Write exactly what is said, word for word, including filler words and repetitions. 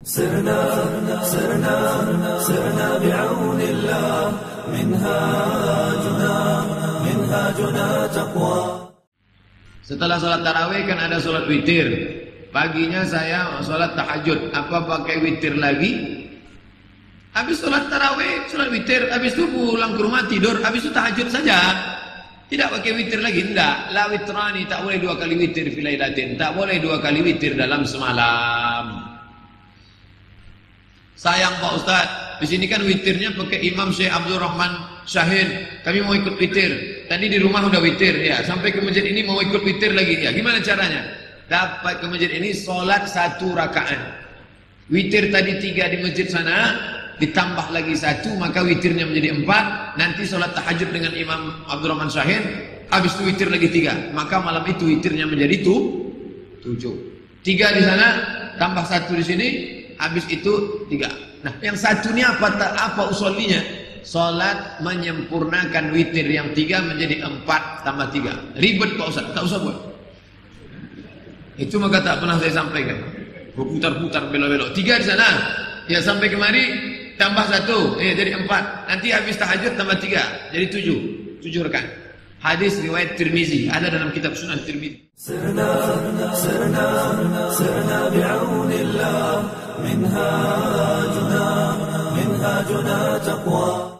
سرنا سرنا سرنا بعون الله منهاجنا منهاجنا تقوى. Setelah sholat tarawih kan ada sholat witir. Paginya saya sholat tahajud. Apa pakai witir lagi? Habis sholat tarawih, sholat witir. Habis itu pulang ke rumah tidur. Habis itu tahajud saja. Tidak pakai witir lagi. Tidak. La witrani. Tak boleh dua kali witir filailatin. Tak boleh dua kali witir dalam semalam. Sayang Pak Ustadz. Di sini kan witirnya pakai Imam Syekh Abdul Rahman Syahid. Kami mau ikut witir. Tadi di rumah udah witir ya. Sampai ke masjid ini mau ikut witir lagi ya. Gimana caranya? Dapat ke masjid ini sholat satu rakaat. Witir tadi tiga di masjid sana, ditambah lagi satu, maka witirnya menjadi empat. Nanti sholat tahajud dengan Imam Abdul Rahman Syahid. Habis itu witir lagi tiga. Maka malam itu witirnya menjadi tu, tujuh. Tiga di sana, tambah satu di sini. Habis itu tiga. Nah, yang satu ini apa apa usulinya? Salat menyempurnakan witir yang tiga menjadi empat tambah tiga. Ribet Pak Ustaz, tak usah buat. Itu maka tak pernah saya sampaikan. Berputar-putar belok-belok. Tiga di sana, ya sampai kemari tambah satu, eh jadi empat. Nanti habis tahajud tambah tiga, jadi tujuh. Tujuh rakaat. Hadis riwayat Tirmizi, ada dalam kitab Sunan Tirmizi. سرنا سرنا سرنا بعون الله منهاجنا منهاجنا تقوى.